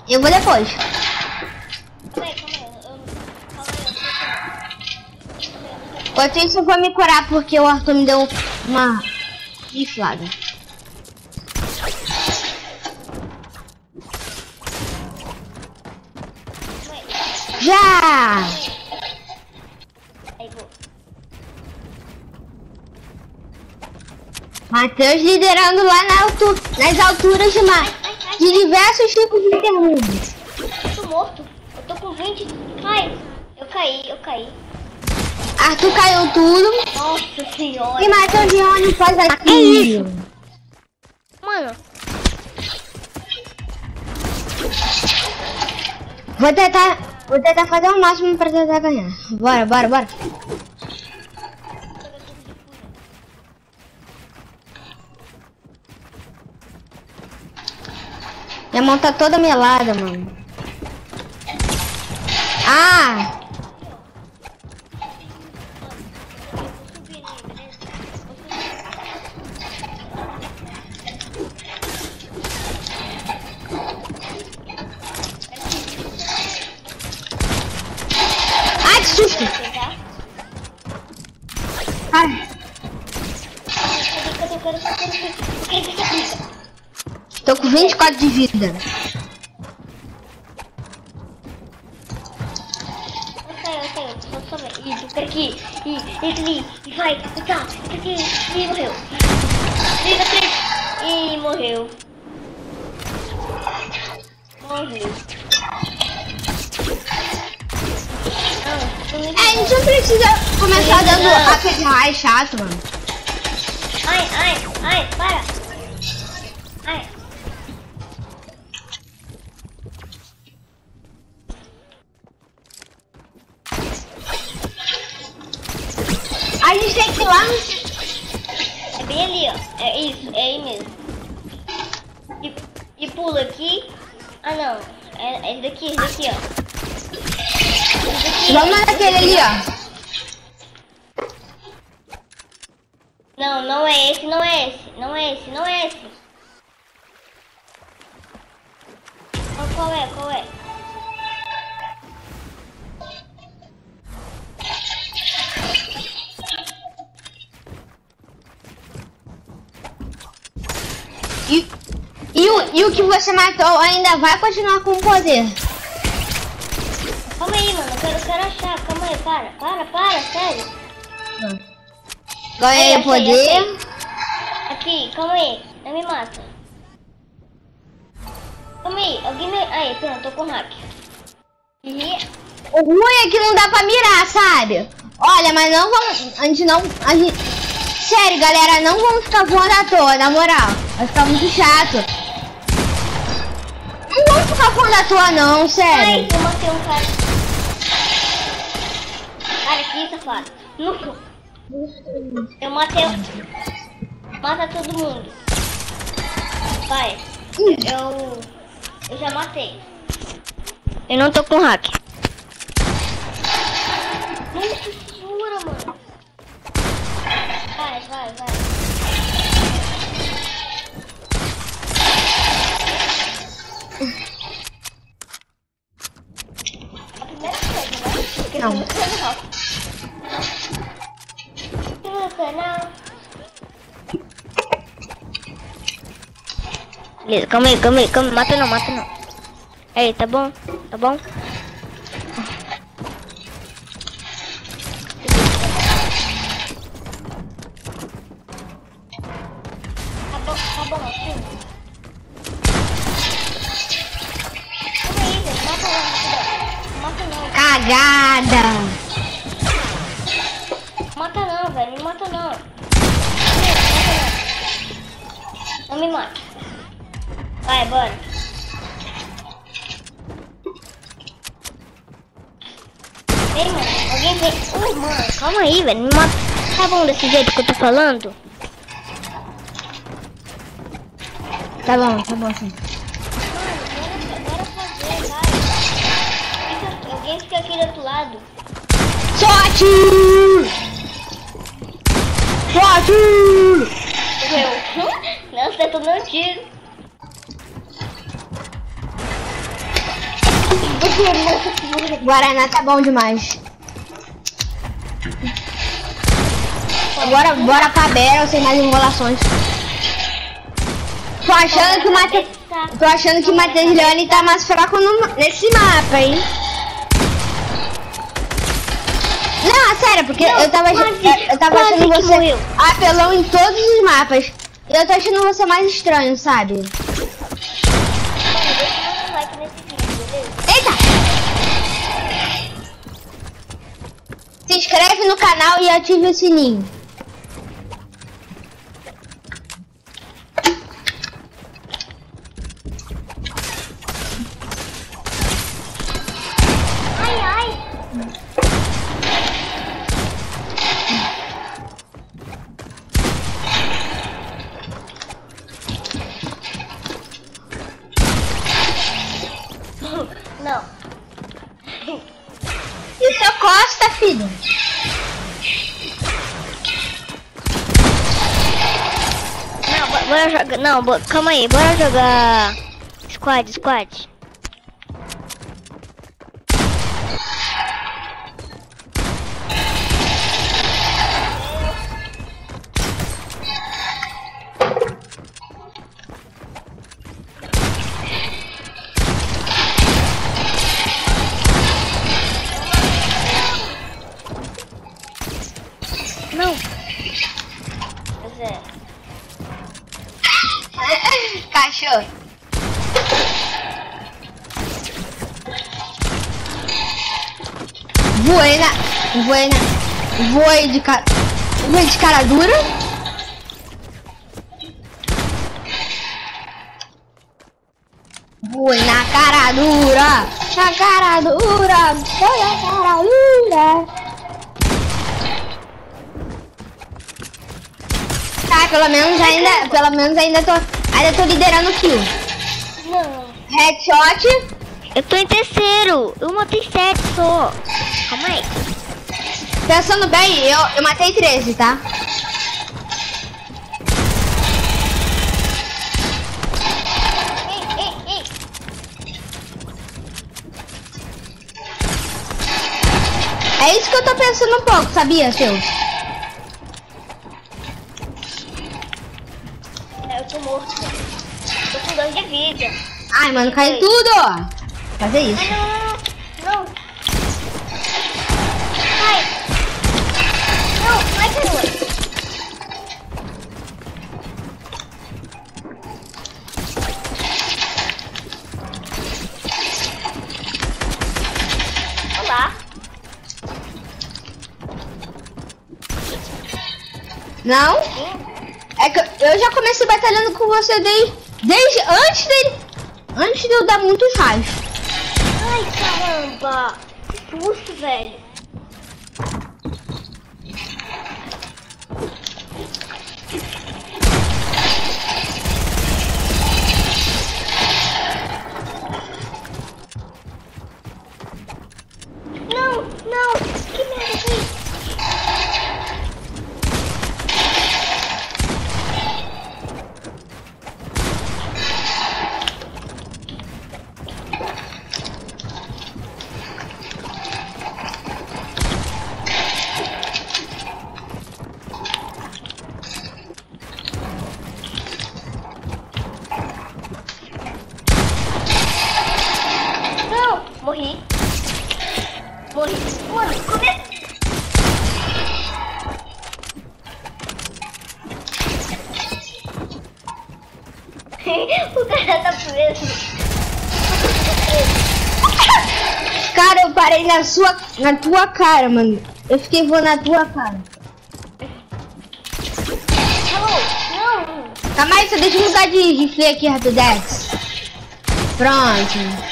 Eu vou depois. Calma aí. Enquanto isso eu vou me curar porque o Arthur me deu uma riflada. Já! Aí, vou. Matheus liderando lá nas alturas de diversos tipos de terrenos. Eu tô morto. Eu tô com 20. Ai, eu caí. Arthur caiu tudo. Nossa senhora. E Matheus de onde faz aqui? É isso. Mano. Vou tentar fazer o máximo pra tentar ganhar. Bora. Minha mão tá toda melada, mano. Ah! Ai, que susto! Ai. Tô com 24 de vida. Eu saio. Só ver. Ih, entra aqui. E vai. Tá. Entra aqui. Ih, morreu. Ih, morreu. A gente não precisa começar dando aquele raio chato, mano. Ai, para. Ai. A gente tem que ir lá no... É bem ali, ó. É isso, é aí mesmo. E pula aqui. Ah, não. É esse daqui, ó. Vamos naquele ali, ó. Não é esse. Não é esse. Qual é? E o que você matou ainda vai continuar com o poder. Calma aí, mano. Eu quero achar. Calma aí, para, sério. Ganhei o poder. Achei. Aqui, calma aí. Não me mata. Calma aí, alguém me... Aí, pronto, tô com hack. O ruim é que não dá pra mirar, sabe? Olha, mas não vamos... A gente... Sério, galera, não vamos ficar voando à toa, na moral. Vai ficar muito chato. Não vamos ficar voando à toa, não, sério. Ai, eu matei um cara. Cara, aqui, safado. Eu matei... Mata todo mundo. Vai. Eu já matei. Eu não tô com hack. Não segura, mano. Vai. A primeira coisa, né? Porque não. Não. Beleza, calma aí. Mata não. Aí, tá bom? Tá bom, assim. Calma aí, velho. Mata não. Cagada. Mata não, velho. Não mata não. Não me mata. Vai, bora. Ei, mano, alguém vem. Mano, calma aí, velho. Me mata. Tá bom desse jeito que eu tô falando? Tá bom, sim. Mano, bora fazer, vai. Alguém fica aqui do outro lado. Sorte! Não, você tá dando tiro. Guaraná tá bom demais. Agora bora pra Battle sem mais enrolações. Tô achando que o Matheus Leone tá mais fraco nesse mapa, hein? Não, é sério, porque eu tava achando você apelão em todos os mapas. E eu tô achando você mais estranho, sabe? Eita! Se inscreve no canal e ative o sininho. Não. E o seu Costa, filho? Não, bora jogar. Não, calma aí, bora jogar. Squad. Não. Zé. Cachorro. Voei de cara dura. Voei na cara dura. Na cara dura. Foi na cara dura. Tá, pelo menos ainda tô liderando o kill. Não. Headshot. Eu tô em terceiro. Eu matei 7 só. Calma aí. Pensando bem, eu matei 13, tá? Ei. É isso que eu tô pensando um pouco, sabia, seu? Eu tô morto. Tô com 2 de vida. Ai, mano, caiu tudo, ó. Fazer isso. Não. Ai. Não, vai cair. Olá. Não? É que eu já comecei batalhando com você desde antes de eu dar muitos raios. Ai, caramba. Que susto, velho. Não. Que merda foi isso? Morri. Mano, come... O cara tá preso. Cara, eu parei na tua cara, mano. Eu fiquei voando na tua cara. Não. Calma aí, só deixa eu mudar de rifle aqui, Rapidex. Pronto.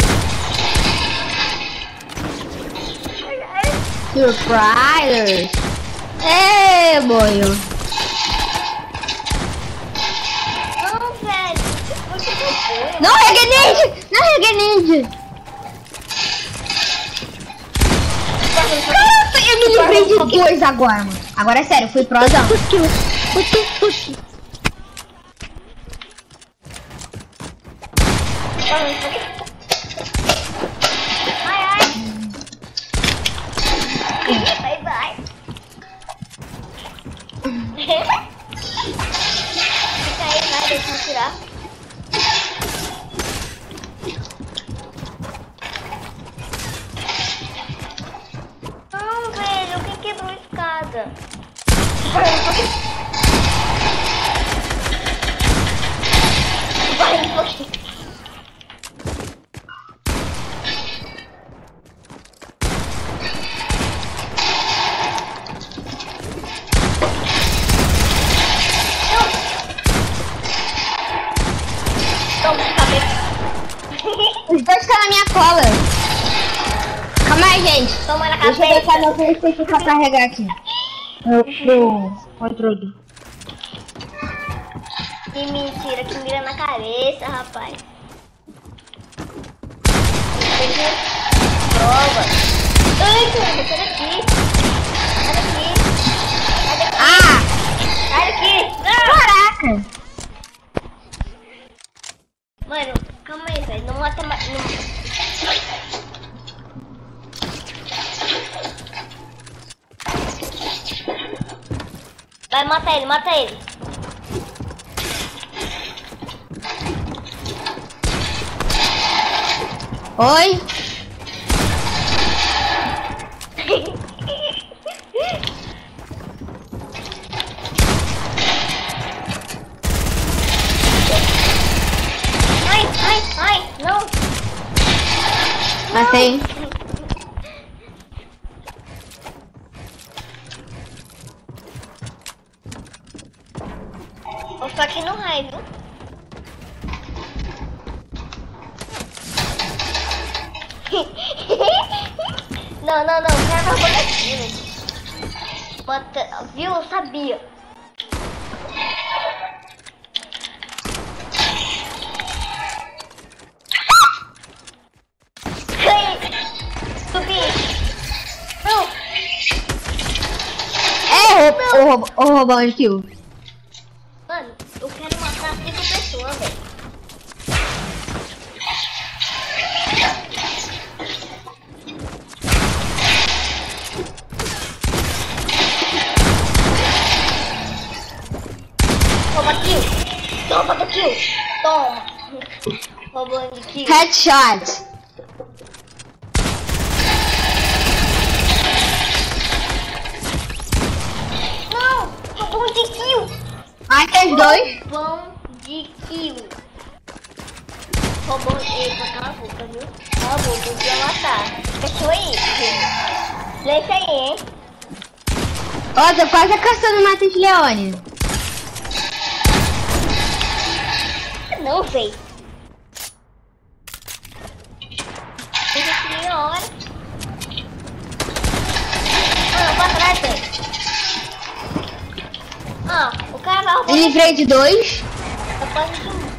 Surprise! É, boio. Não, velho. Não é grenade! Não é grenade! Nossa, eu me livrei de 2 agora, mano. Agora é sério, eu fui prozão. já. Não, velho, quem quebrou a escada? Vai um pouquinho. Os dois estão na minha cola. Calma aí, gente. Toma na Deixa eu cabeça. botar meu PlayStation pra carregar aqui. No controle. Que mentira, que mira na cabeça, rapaz. Prova. Ai, cara, sai daqui. Sai daqui. Sai daqui. Ah! Sai daqui. Caraca! Mano, calma aí, velho. Não mata mais. Não... Vai, mata ele, mata ele. Oi? Ai, não. Matei. Eu tô aqui no raio, viu? Não, o cara tá roubando aqui, né? Viu? Eu sabia. Subi. Não. É o roubão de kill. Mano, eu quero matar 5 pessoas, velho. Toma kill. Toma do kill. Toma. Roubando de kill. Headshot. Não, roubão de kill. Ai, tem dois. Roubão de kill. Roubou. Eita, cala a boca, viu? Cala a boca, eu ia matar. Fechou aí, filho. Lê isso aí, hein? Ó, tô quase caçando o Matheus Leone. Não, véi. Deixa aqui meia hora. Ah, pra trás, velho. Ah, o cara vai roubar. Livrei de dois. Eu posso de um.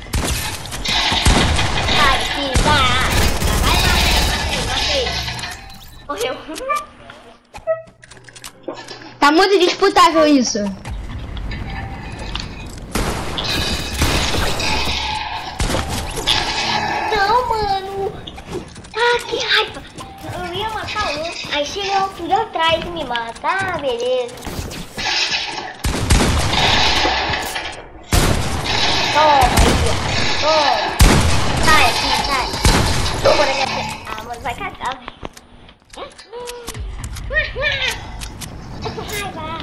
Sai aqui, vai. Matei. Morreu. Tá muito disputável isso. Não, mano. Ah, que raiva. Eu ia matar um. Aí chega um filho atrás e me mata. Ah, beleza. Toma aí, ó. Toma. Sai aqui, sai. Toma na minha frente. Ah, mano, vai cagar, velho. Essa raiva.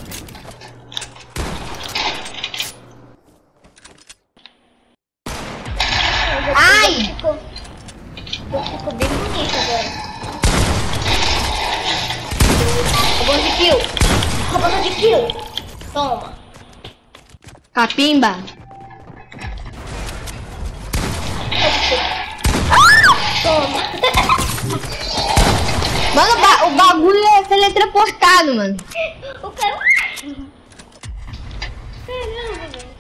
Ai! Ficou bem bonito agora. Roubando de kill. Roubando de kill. Toma. Capimba. Toma. Mano, o bagulho é teletransportado, mano. O cara... Caramba, velho.